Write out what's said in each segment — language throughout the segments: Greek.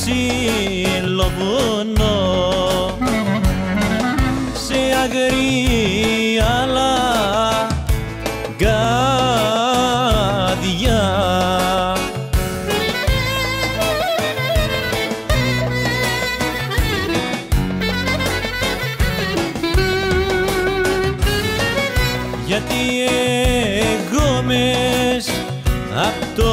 ξυλοβουνό σε αγριάλα γκάδια. Γιατί εγώ μες απ' το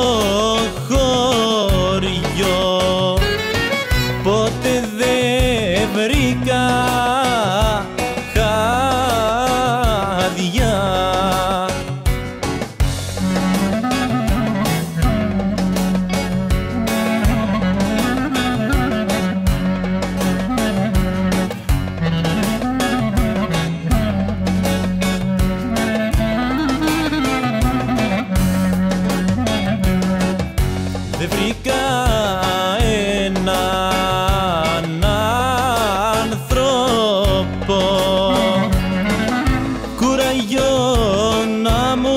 χωριό ποτέ δεν βρήκα χάδια. Δεν βρήκα έναν άνθρωπο κουραγιό να μου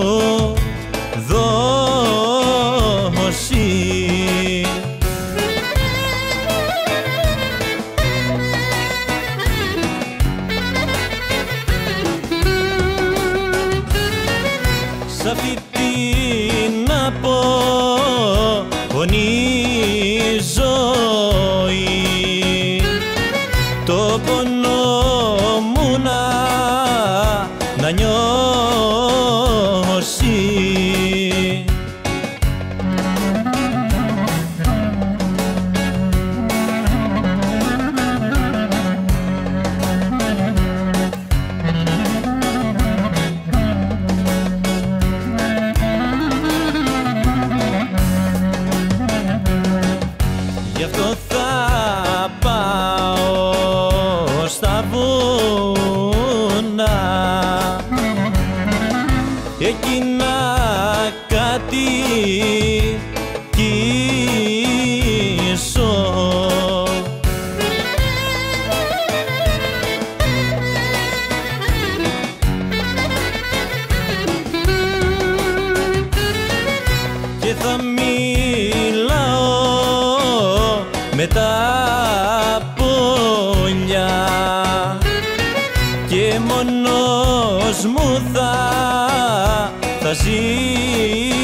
δώσει. Σ' αυτή την απομονή ζωή το πόνο μου να νιώσει. Γι' αυτό θα πάω στα βουνά εκεί να κατοικήσω. Και θα μιλάω με τα πουλιά και μόνος μου θα ζει.